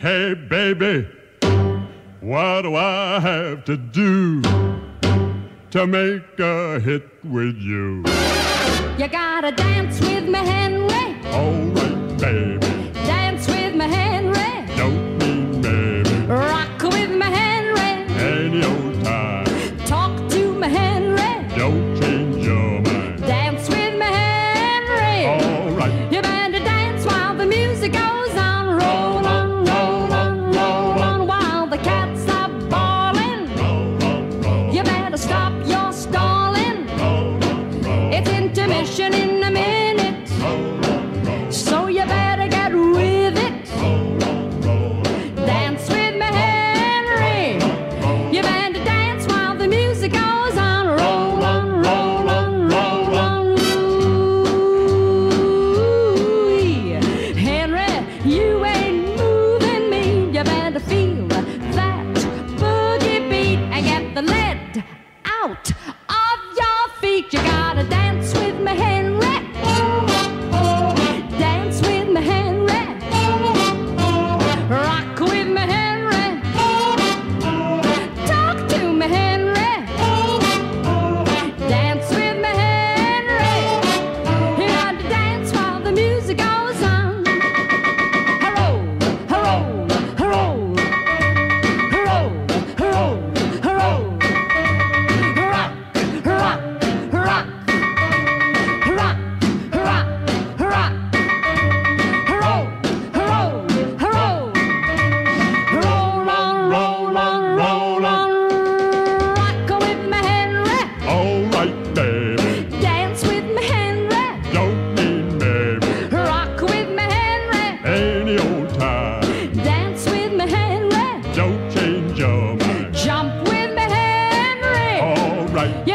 Hey, baby, what do I have to do to make a hit with you? You gotta dance with me, Henry. All right, baby. Dance with me, Henry. Don't mean maybe. Rock with me, Henry. Any old time. Talk to me, Henry. Don't change your mind. Dance with me, Henry. All right. You better dance while the music goes on. Roll on, roll on, roll on while the cats are bawling. Roll on, roll. You better stop your stalling. Roll on, roll. It's intermission in a minute. Roll on, roll. So you better get with it. Roll on, roll. Dance with me, Henry. You better dance while the music goes on. Roll on, roll on, roll on. Ooh, Henry, you ain't moving me. You better feel that boogie beat and get the lead out of your feet. You gotta dance with me, Henry. Dance with me, Henry. Rock with me, Henry. Talk to me, Henry. Dance with me, Henry. You got to dance while the music goes on. Hurrow, hurrow, hurrow. Hurrow, hurrow, hurrow. Rock, rock, rock. Rock, rock, rock. Hurrow, hurrow, hurrow. Roll on, roll on, roll on. Rock with me, Henry. All right, baby. Dance with me, Henry. Don't mean maybe. Rock with me, Henry. Any old time. Dance with me, Henry. Don't change your mind. Jump with me, Henry. All right.